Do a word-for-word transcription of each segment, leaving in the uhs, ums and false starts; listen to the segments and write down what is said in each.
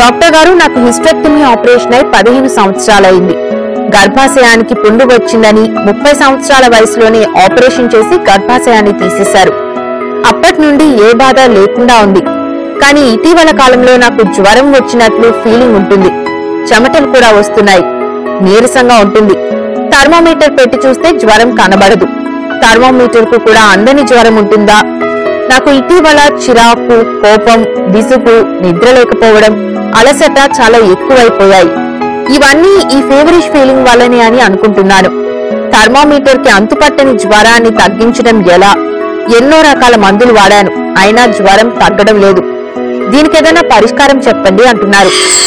Doctor గారు నాకు hysterectomy operation అయి పదిహేను సంవత్సరాలైంది. గర్భాశయానికి పుండు వచ్చిందని ముప్పై సంవత్సరాల వయసులోనే ఆపరేషన్ చేసి గర్భాశయాన్ని తీసేశారు. అప్పటి నుండి ఏ బాధ లేకుండా ఉంది. కానీ ఇటీవల కాలంలో నాకు జ్వరం వచ్చినట్లు ఫీలింగ్ ఉంటుంది. చెమటలు కూడా వస్తున్నాయి. నీరసంగా ఉంటుంది. థర్మోమీటర్ పెట్టి చూస్తే జ్వరం కనబడదు. థర్మోమీటర్ కు కూడా అందని జ్వరం ఉంటుందా? నాకు ఇటీవల చిరాకు, కోపం, విసుగు, నిద్ర లేకపోవడం, అలసట చాలా ఎక్కువైపోయాయి. ఇవన్నీ ఈ ఫీవరిష్ ఫీలింగ్ వల్లనే అని అనుకుంటున్నాను. థర్మోమీటర్ కి అంతుపట్టని జ్వరాన్ని తగ్గించడం ఎలా? ఎన్నో రకాల మందులు వాడాను, అయినా జ్వరం తగ్గడం లేదు. దీనికి ఏదైనా పరిష్కారం చెప్పండి అంటున్నారు.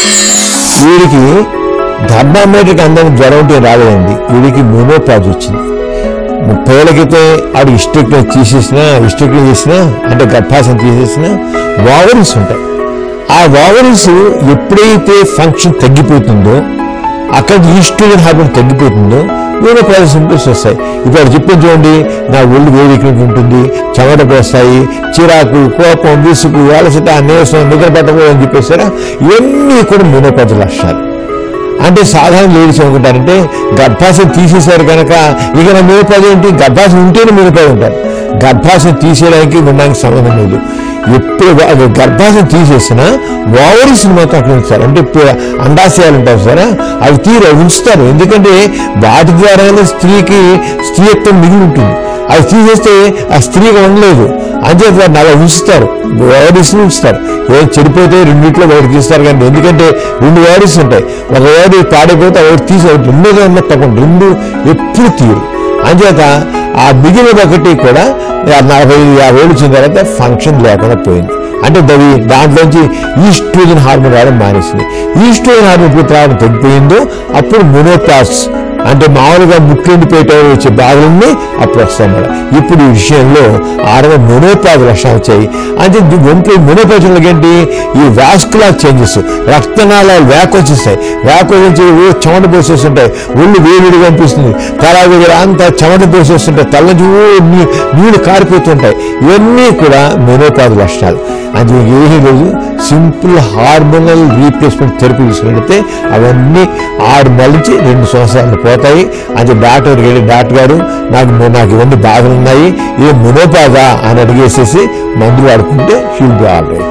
వీడికి థర్మామీటర్కి అందరం జ్వరం ఉంటే రాలేదండి. వీడికి మోనోపాజ్ వచ్చింది. ముప్పై ఏళ్ళ క్రితం ఆడు హిస్టెక్టమీ తీసేసినా హిస్టెక్టమీ చేసినా అంటే గర్భాశయం తీసేసినా ఓవరీస్ ఉంటాయి. ఆ ఓవరీస్ ఎప్పుడైతే ఫంక్షన్ తగ్గిపోతుందో, అక్కడ ఈస్ట్రోజన్ హార్మోన్ తగ్గిపోతుందో మోనోపాజ్ సింప్టమ్స్ వస్తాయి. ఇప్పుడు చెప్పేది చూడండి, నా ఒళ్ళు వేడికి ఉంటుంది, చెమట పోస్తాయి, చిరాకు, కోపం, విసుగు, అలసట, నీరసం, నిద్ర పట్టకూడదు అని చెప్పేసారా, ఇవన్నీ కూడా మోనోపాజ్ లక్షణాలు. అంటే సాధారణ లేడీస్ అనుకుంటారంటే గర్భాశయం తీసేశారు కనుక ఇక నా మోనోపాజ్ ఏంటి, గర్భాశయం ఉంటేనే మోనోపాజ్ ఉంటారు. గర్భాశయం తీసేయడానికి ఉండడానికి సంబంధం లేదు. ఎప్పుడు గర్భాశయం తీసేసినా ఓవరీస్ని మాత్రం అక్కడ ఉంచుతారు. అంటే అండాశయాలు ఉంటారు సరే, అవి తీరు ఉంచుతారు. ఎందుకంటే వాటి ద్వారానే స్త్రీకి స్త్రీత్వం మిగిలి ఉంటుంది. అవి తీసేస్తే ఆ స్త్రీగా ఉండలేదు. అంతే వాటిని అలా ఉంచుతారు, ఓవరీస్ని ఉంచుతారు. ఏదో చెడిపోతే రెండింటిలో ఒకటి తీస్తారు. కానీ ఎందుకంటే రెండు ఓవరీస్ ఉంటాయి. ఒక ఓవరీ పాడైపోతే ఒకటి తీసి రెండోగా ఉన్న తప్పకుండా రెండు ఎప్పుడు తీరు. అంచేత ఆ మిగిలిన ఒకటి కూడా నలభై యాభై ఏళ్ళు వచ్చిన తర్వాత ఫంక్షన్ లేకుండా పోయింది. అంటే దవి దాంట్లోంచి ఈస్ట్రోజన్ హార్మోన్ రావడం మానేసింది. ఈస్ట్రోజన్ హార్మోన్ పూర్తి రావడం తగ్గిపోయిందో అప్పుడు మోనోపాజ్ అంటే మామూలుగా ముక్కెండిపోయేట వచ్చే బాధలన్నీ అప్పుడు వస్తాయి మేడం. ఇప్పుడు ఈ విషయంలో ఆడవ మోనోపాజ్ లక్షణాలు వచ్చాయి. అంటే ఒంట్లో మోనోపాజ్ ఏంటి, ఈ వాస్కులర్ చేంజెస్, రక్తనాళాలు వ్యాకోచ్ వస్తాయి. వ్యాకోచ్ వచ్చి చెమట పోసేస్తుంటాయి, ఒళ్ళు వేడిగా అనిపిస్తుంది, తల దగ్గర అంతా చెమట పోసేస్తుంటాయి, తల నుంచి నీళ్లు కారిపోతుంటాయి. ఇవన్నీ కూడా మోనోపాజ్ లక్షణాలు. అది ఏమీ లేదు, సింపుల్ హార్మోనల్ రీప్లేస్మెంట్ థెరపీ తీసుకుంటే అవన్నీ ఆరు నెలల నుంచి రెండు సంవత్సరాలు పోతాయి. అది డాక్టర్ వెళ్ళి డాక్టర్ గారు నాకు నాకు ఇవన్నీ బాధలు ఉన్నాయి, ఏ మోనోపాజా అని అడిగేసేసి మందులు వాడుకుంటే షీల్ బి ఆల్ రైట్.